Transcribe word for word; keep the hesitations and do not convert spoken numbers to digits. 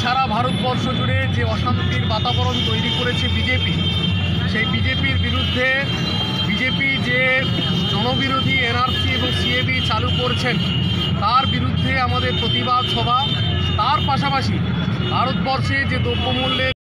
সারা ভারতবর্ষ জুড়ে যে অশান্তির বাতাবরণ তৈরি করেছে বিজেপি, সেই বিজেপির বিরুদ্ধে বিজেপি যে জনবিরোধী এনআরসি এবং সিএবি চালু করছেন তার বিরুদ্ধে আমাদের প্রতিবাদ সভা। তার পাশাপাশি ভারতবর্ষে যে দ্রব্যমূল্যের